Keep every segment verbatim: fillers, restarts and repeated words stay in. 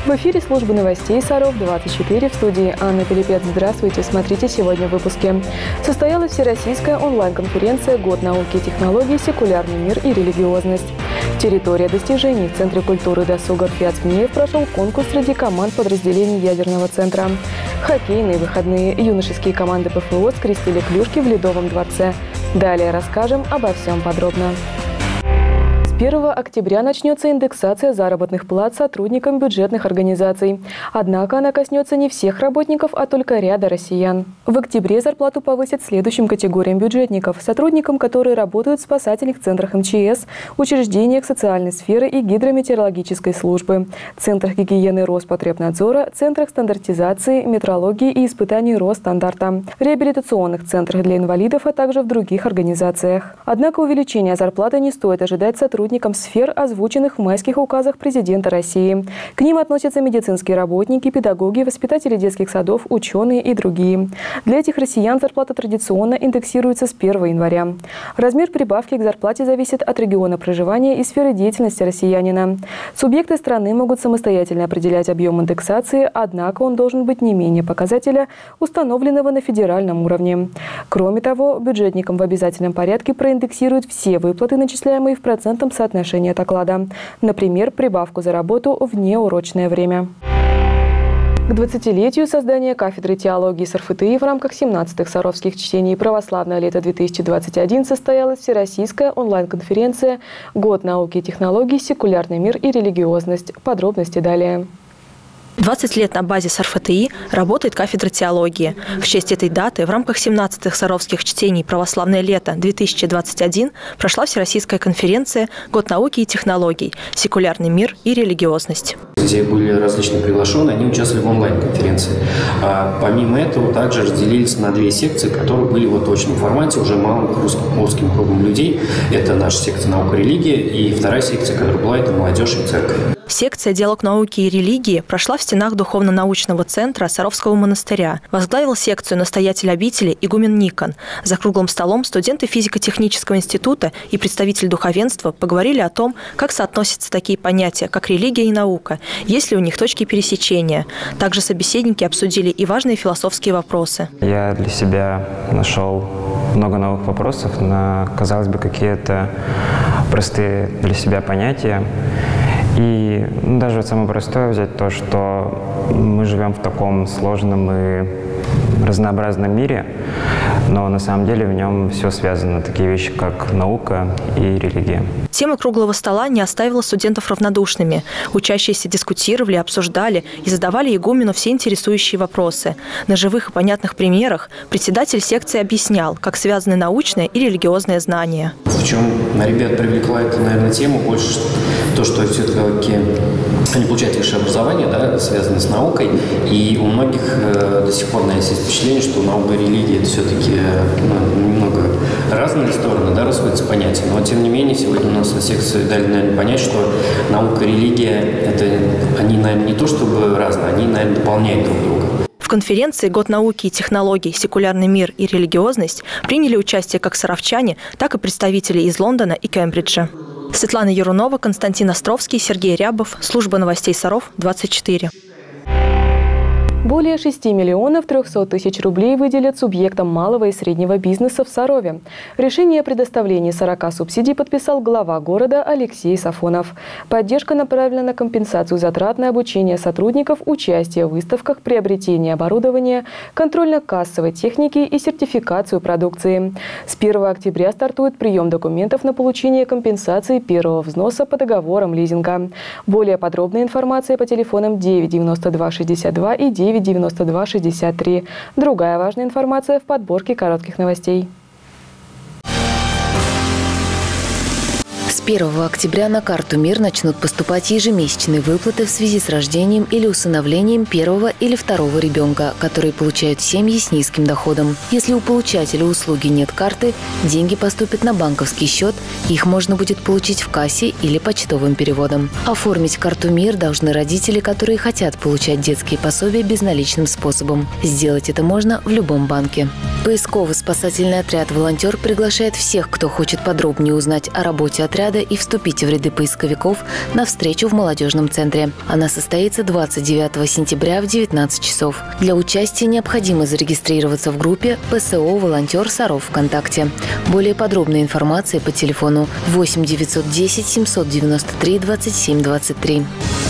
В эфире службы новостей Саров двадцать четыре, в студии Анна Пилипец. Здравствуйте, смотрите сегодня в выпуске. Состоялась всероссийская онлайн-конференция «Год науки и технологий. Секулярный мир и религиозность». Территория достижений. В Центре культуры и досуга РФИ прошел конкурс среди команд подразделений ядерного центра. Хоккейные выходные. Юношеские команды ПФО скрестили клюшки в Ледовом дворце. Далее расскажем обо всем подробно. С первого октября начнется индексация заработных плат сотрудникам бюджетных организаций. Однако она коснется не всех работников, а только ряда россиян. В октябре зарплату повысят следующим категориям бюджетников: сотрудникам, которые работают в спасательных центрах эм че эс, учреждениях социальной сферы и гидрометеорологической службы, центрах гигиены Роспотребнадзора, центрах стандартизации, метрологии и испытаний Росстандарта, реабилитационных центрах для инвалидов, а также в других организациях. Однако увеличения зарплаты не стоит ожидать сотрудникам сфер, озвученных в майских указах президента России. К ним относятся медицинские работники, педагоги, воспитатели детских садов, ученые и другие. Для этих россиян зарплата традиционно индексируется с первого января. Размер прибавки к зарплате зависит от региона проживания и сферы деятельности россиянина. Субъекты страны могут самостоятельно определять объем индексации, однако он должен быть не менее показателя, установленного на федеральном уровне. Кроме того, бюджетникам в обязательном порядке проиндексируют все выплаты, начисляемые в процентном соотношении от оклада. Например, прибавку за работу в неурочное время. К двадцатилетию создания кафедры теологии с эр эф тэ и в рамках семнадцатых Саровских чтений «Православное лето две тысячи двадцать один» состоялась всероссийская онлайн-конференция «Год науки и технологий. Секулярный мир и религиозность». Подробности далее. двадцать лет на базе с эр эф тэ и работает кафедра теологии. В честь этой даты в рамках семнадцатых Саровских чтений «Православное лето две тысячи двадцать один» прошла всероссийская конференция «Год науки и технологий. Секулярный мир и религиозность». Где были различные приглашенные, они участвовали в онлайн-конференции. А помимо этого также разделились на две секции, которые были в точном формате, уже малым узким кругом людей. Это наша секция «Наука и религия», и вторая секция, которая была, это «Молодежь и церковь». Секция «Диалог науки и религии» прошла в стенах Духовно-научного центра Саровского монастыря. Возглавил секцию настоятель обители игумен Никон. За круглым столом студенты физико-технического института и представитель духовенства поговорили о том, как соотносятся такие понятия, как религия и наука, есть ли у них точки пересечения. Также собеседники обсудили и важные философские вопросы. Я для себя нашел много новых вопросов на, казалось бы, какие-то простые для себя понятия. И ну, даже вот самое простое взять то, что мы живем в таком сложном и разнообразном мире, но на самом деле в нем все связано. Такие вещи, как наука и религия. Тема круглого стола не оставила студентов равнодушными. Учащиеся дискутировали, обсуждали и задавали игумену все интересующие вопросы. На живых и понятных примерах председатель секции объяснял, как связаны научное и религиозное знание. В чем на ребят привлекла эта, наверное, тема больше то, что все-таки они получают высшее образование, да, связанное с наукой, и у многих э, до сих пор, наверное, есть впечатление, что наука и религия – это все-таки ну, немного разные стороны, да, расходятся понятия, но тем не менее сегодня у нас на секции дали, наверное, понять, что наука и религия – это они, наверное, не то чтобы разные, они, наверное, дополняют друг друга. В конференции «Год науки и технологий. Секулярный мир и религиозность» приняли участие как саровчане, так и представители из Лондона и Кембриджа. Светлана Ярунова, Константин Островский, Сергей Рябов. Служба новостей Саров двадцать четыре. Более шести миллионов трехсот тысяч рублей выделят субъектам малого и среднего бизнеса в Сарове. Решение о предоставлении сорока субсидий подписал глава города Алексей Сафонов. Поддержка направлена на компенсацию затрат на обучение сотрудников, участие в выставках, приобретение оборудования, контрольно-кассовой техники и сертификацию продукции. С первого октября стартует прием документов на получение компенсации первого взноса по договорам лизинга. Более подробная информация по телефонам девять девяносто два шестьдесят два и девять девяносто два шестьдесят три. Другая важная информация в подборке коротких новостей. С первого октября на карту МИР начнут поступать ежемесячные выплаты в связи с рождением или усыновлением первого или второго ребенка, которые получают семьи с низким доходом. Если у получателя услуги нет карты, деньги поступят на банковский счет, их можно будет получить в кассе или почтовым переводом. Оформить карту МИР должны родители, которые хотят получать детские пособия безналичным способом. Сделать это можно в любом банке. Поисково-спасательный отряд «Волонтер» приглашает всех, кто хочет подробнее узнать о работе отряда и вступить в ряды поисковиков, на встречу в молодежном центре. Она состоится двадцать девятого сентября в девятнадцать часов. Для участия необходимо зарегистрироваться в группе ПСО «Волонтер Саров» ВКонтакте. Более подробная информация по телефону восемь девятьсот десять семьсот девяносто три двадцать семь двадцать три.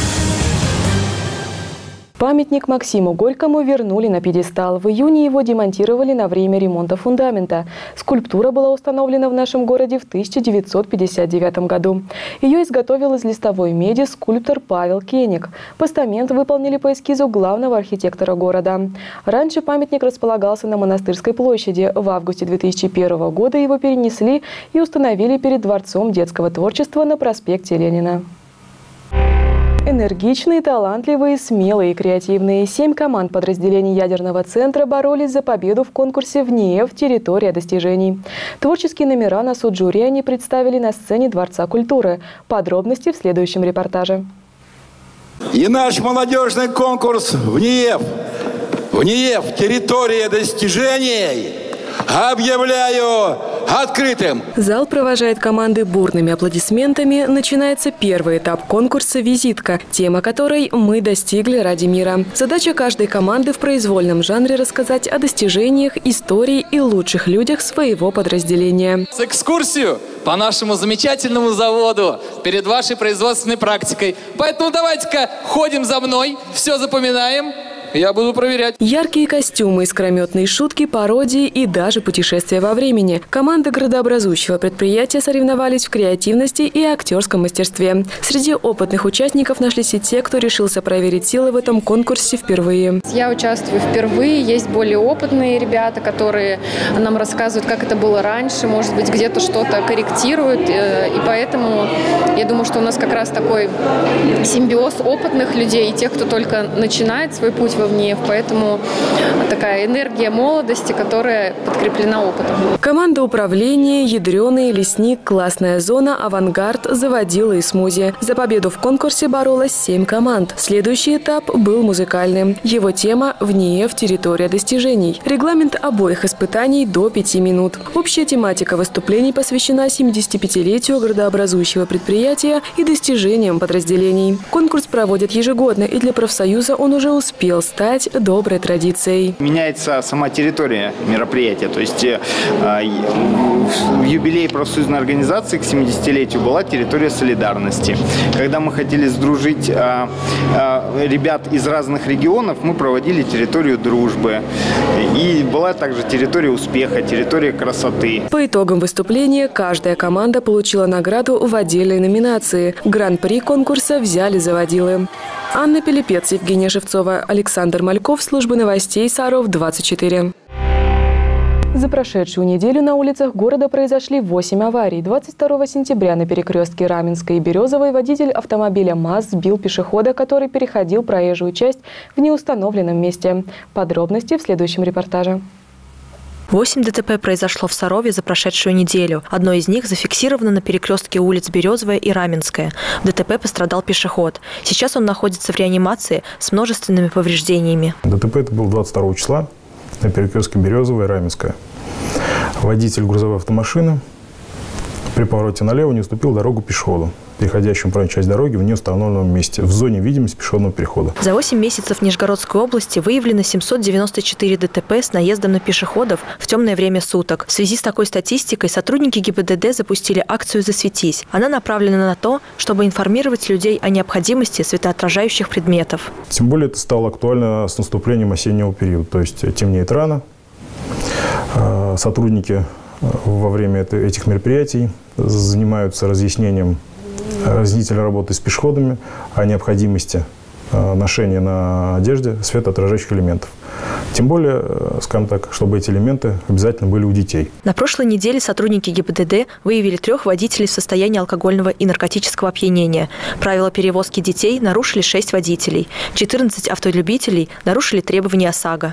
Памятник Максиму Горькому вернули на пьедестал. В июне его демонтировали на время ремонта фундамента. Скульптура была установлена в нашем городе в тысяча девятьсот пятьдесят девятом году. Ее изготовил из листовой меди скульптор Павел Кеник. Постамент выполнили по эскизу главного архитектора города. Раньше памятник располагался на Монастырской площади. В августе две тысячи первого года его перенесли и установили перед Дворцом детского творчества на проспекте Ленина. Энергичные, талантливые, смелые и креативные. Семь команд подразделений ядерного центра боролись за победу в конкурсе «ВНИЭФ. Территория достижений». Творческие номера на суд жюри они представили на сцене Дворца культуры. Подробности в следующем репортаже. И наш молодежный конкурс «ВНИЭФ. ВНИЭФ. Территория достижений» объявляю открытым. Зал провожает команды бурными аплодисментами. Начинается первый этап конкурса «Визитка», тема которой «Мы достигли ради мира». Задача каждой команды в произвольном жанре рассказать о достижениях, истории и лучших людях своего подразделения. С экскурсию по нашему замечательному заводу перед вашей производственной практикой. Поэтому давайте-ка ходим за мной, все запоминаем. Я буду проверять. Яркие костюмы, искрометные шутки, пародии и даже путешествия во времени. Команды градообразующего предприятия соревновались в креативности и актерском мастерстве. Среди опытных участников нашлись и те, кто решился проверить силы в этом конкурсе впервые. Я участвую впервые. Есть более опытные ребята, которые нам рассказывают, как это было раньше, может быть, где-то что-то корректируют. И поэтому я думаю, что у нас как раз такой симбиоз опытных людей и тех, кто только начинает свой путь во ВНИЭФ, поэтому такая энергия молодости, которая подкреплена опытом. Команда управления, ядреный, лесник, классная зона, авангард, заводила и смузи. За победу в конкурсе боролось семь команд. Следующий этап был музыкальным. Его тема «ВНИЭФ. Территория достижений». Регламент обоих испытаний до пяти минут. Общая тематика выступлений посвящена семидесятипятилетию градообразующего предприятия и достижениям подразделений. Конкурс проводят ежегодно, и для профсоюза он уже успел стать доброй традицией. Меняется сама территория мероприятия. То есть э, в юбилей профсоюзной организации к семидесятилетию была территория солидарности. Когда мы хотели сдружить э, э, ребят из разных регионов, мы проводили территорию дружбы. И была также территория успеха, территория красоты. По итогам выступления каждая команда получила награду в отдельной номинации. Гран-при конкурса взяли заводилы. Анна Пилипец, Евгения Шевцова, Александр Мальков, служба новостей Саров двадцать четыре. За прошедшую неделю на улицах города произошли восемь аварий. двадцать второго сентября на перекрестке Раменской и Березовой водитель автомобиля МАЗ сбил пешехода, который переходил проезжую часть в неустановленном месте. Подробности в следующем репортаже. Восемь ДТП произошло в Сарове за прошедшую неделю. Одно из них зафиксировано на перекрестке улиц Березовая и Раменская. В ДТП пострадал пешеход. Сейчас он находится в реанимации с множественными повреждениями. ДТП это было двадцать второго числа на перекрестке Березовая и Раменская. Водитель грузовой автомашины при повороте налево не уступил дорогу пешеходу, переходящему правую часть дороги в неустановленном месте, в зоне видимости пешеходного перехода. За восемь месяцев в Нижегородской области выявлено семьсот девяносто четыре ДТП с наездом на пешеходов в темное время суток. В связи с такой статистикой сотрудники ГИБДД запустили акцию «Засветись». Она направлена на то, чтобы информировать людей о необходимости светоотражающих предметов. Тем более это стало актуально с наступлением осеннего периода, то есть темнеет рано. Сотрудники во время этих мероприятий занимаются разъяснением разъяснительной работы с пешеходами о необходимости ношения на одежде светоотражающих элементов. Тем более, скажем так, чтобы эти элементы обязательно были у детей. На прошлой неделе сотрудники ГИБДД выявили трех водителей в состоянии алкогольного и наркотического опьянения. Правила перевозки детей нарушили шесть водителей. четырнадцать автолюбителей нарушили требования ОСАГО.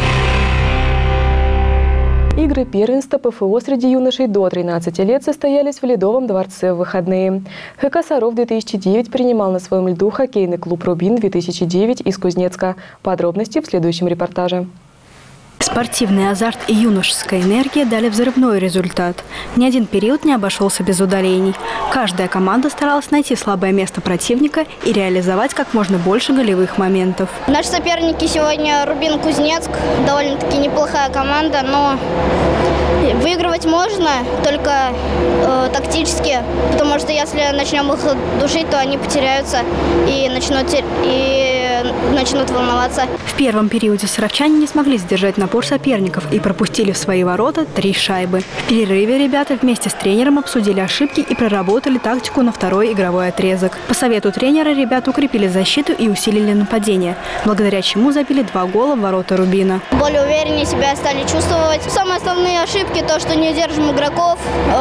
Игры первенства ПФО среди юношей до тринадцати лет состоялись в Ледовом дворце в выходные. ХК «Саров-две тысячи девять» принимал на своем льду хоккейный клуб «Рубин-две тысячи девять» из Кузнецка. Подробности в следующем репортаже. Спортивный азарт и юношеская энергия дали взрывной результат. Ни один период не обошелся без удалений. Каждая команда старалась найти слабое место противника и реализовать как можно больше голевых моментов. Наши соперники сегодня Рубин Кузнецк. Довольно-таки неплохая команда, но выигрывать можно, только э, тактически, потому что если начнем их душить, то они потеряются и начнут, и начнут волноваться. В первом периоде саровчане не смогли сдержать напор соперников и пропустили в свои ворота три шайбы. В перерыве ребята вместе с тренером обсудили ошибки и проработали тактику на второй игровой отрезок. По совету тренера ребята укрепили защиту и усилили нападение, благодаря чему забили два гола в ворота Рубина. Более увереннее себя стали чувствовать. Самые основные ошибки – то, что не держим игроков,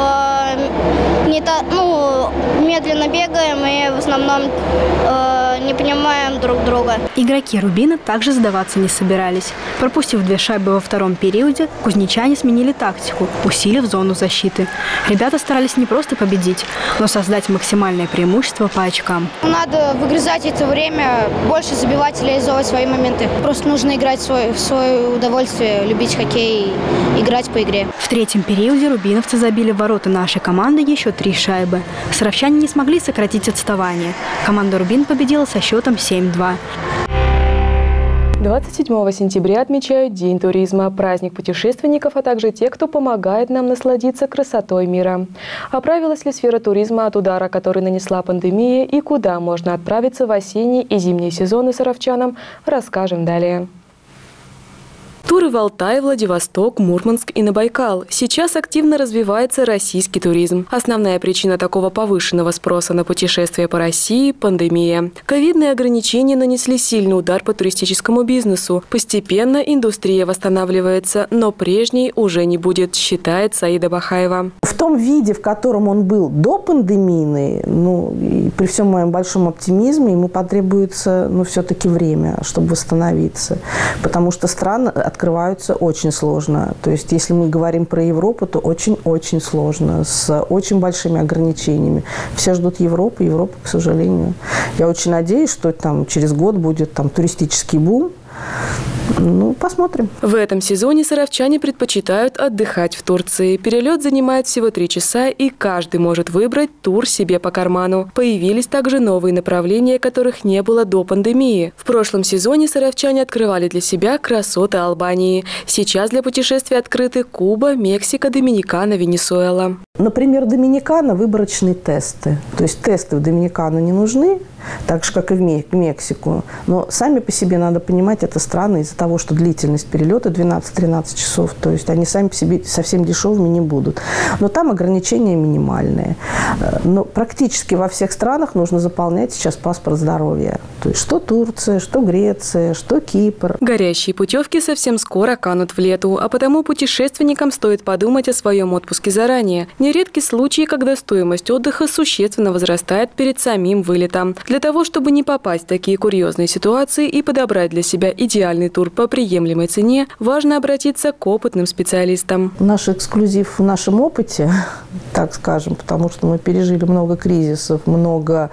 э, не та, ну, медленно бегаем и в основном э, не понимаем друг друга. Игроки Рубина также сдаваться не собирались. Пропустив две шайбы во втором периоде, кузнечане сменили тактику, усилив зону защиты. Ребята старались не просто победить, но создать максимальное преимущество по очкам. Надо выгрызать это время, больше забивать и реализовывать свои моменты. Просто нужно играть в свое, в свое удовольствие, любить хоккей и играть по игре. В третьем периоде рубиновцы забили в ворота нашей команды еще три шайбы. Саровчане не смогли сократить отставание. Команда «Рубин» победила со счетом семь-два. двадцать седьмого сентября отмечают День туризма, праздник путешественников, а также те, кто помогает нам насладиться красотой мира. Оправилась ли сфера туризма от удара, который нанесла пандемия, и куда можно отправиться в осенний и зимний сезоны саровчанам, расскажем далее. Туры в Алтай, Владивосток, Мурманск и на Байкал. Сейчас активно развивается российский туризм. Основная причина такого повышенного спроса на путешествия по России – пандемия. Ковидные ограничения нанесли сильный удар по туристическому бизнесу. Постепенно индустрия восстанавливается, но прежней уже не будет, считает Саида Бахаева. В том виде, в котором он был до пандемийный, ну, и при всем моем большом оптимизме, ему потребуется, ну, все-таки время, чтобы восстановиться. Потому что страны открываются очень сложно. То есть, если мы говорим про Европу, то очень-очень сложно, с очень большими ограничениями. Все ждут Европы, Европа, к сожалению. Я очень надеюсь, что там через год будет там туристический бум. Ну, посмотрим. В этом сезоне саровчане предпочитают отдыхать в Турции. Перелет занимает всего три часа, и каждый может выбрать тур себе по карману. Появились также новые направления, которых не было до пандемии. В прошлом сезоне саровчане открывали для себя красоты Албании. Сейчас для путешествий открыты Куба, Мексика, Доминикана, Венесуэла. Например, Доминикана – выборочные тесты. То есть тесты в Доминикану не нужны, так же, как и в Мексику. Но сами по себе, надо понимать, это страны из-за того, что длительность перелета двенадцать-тринадцать часов. То есть они сами по себе совсем дешевыми не будут. Но там ограничения минимальные. Но практически во всех странах нужно заполнять сейчас паспорт здоровья. То есть что Турция, что Греция, что Кипр. Горящие путевки совсем скоро канут в лету, а потому путешественникам стоит подумать о своем отпуске заранее. Нередки случаи, когда стоимость отдыха существенно возрастает перед самим вылетом. Для того, чтобы не попасть в такие курьезные ситуации и подобрать для себя идеальный тур по приемлемой цене, важно обратиться к опытным специалистам. Наш эксклюзив в нашем опыте, так скажем, потому что мы пережили много кризисов, много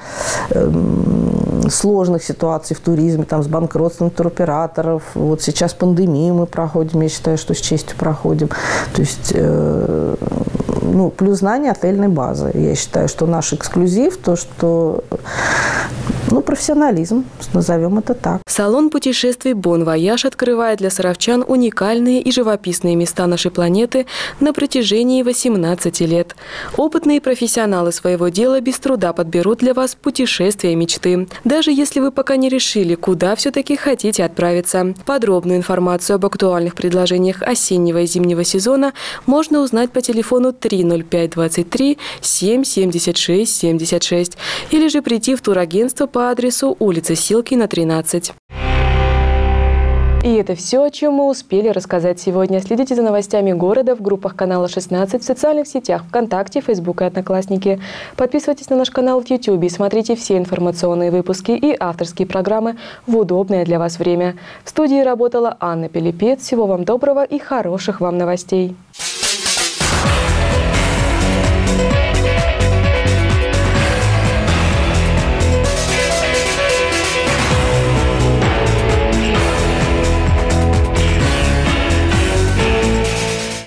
эм, сложных ситуаций в туризме, там, с банкротством туроператоров. Вот сейчас пандемию мы проходим, я считаю, что с честью проходим. То есть, э, ну, плюс знание отельной базы. Я считаю, что наш эксклюзив, то, что... Ну, профессионализм, назовем это так. Салон путешествий «Бон Вояж» открывает для саровчан уникальные и живописные места нашей планеты на протяжении восемнадцати лет. Опытные профессионалы своего дела без труда подберут для вас путешествия мечты. Даже если вы пока не решили, куда все-таки хотите отправиться. Подробную информацию об актуальных предложениях осеннего и зимнего сезона можно узнать по телефону три ноль пять двадцать три семь семьдесят шесть семьдесят шесть или же прийти в турагентство по адресу улица Силкина, тринадцать. И это все, о чем мы успели рассказать сегодня. Следите за новостями города в группах канала шестнадцать, в социальных сетях ВКонтакте, Фейсбук и Одноклассники. Подписывайтесь на наш канал в Ютубе и смотрите все информационные выпуски и авторские программы в удобное для вас время. В студии работала Анна Пилипец. Всего вам доброго и хороших вам новостей.